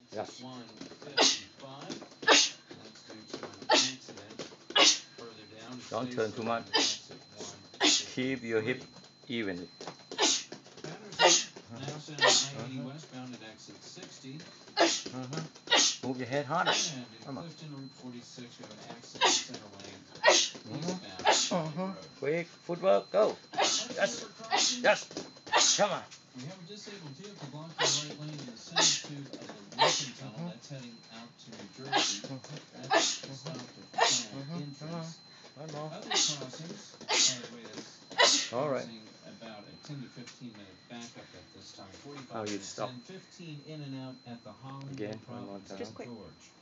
Yes. 155. That's due to an accident. Further down, Don't turn too much. Keep your hip evenly. Patterson, now sending I-80 westbound at exit 60. Move your head harder. And in Come on. Clifton, Route 46, we have an accident center lane eastbound road. Quick footwork, go. Yes. Yes. Come on. We have a disabled vehicle blocking the right lane in the center tube of the Lincoln Tunnel. That's heading out to New Jersey. That's stopped at the final entrance. One more. Other crossings, by the way, that's All right. causing about a 10 to 15 minute backup at this time. 45 Oh, you minutes, stop. 10, 15 in and out at the Hollywood Again, one more Province time. of Just quick. George.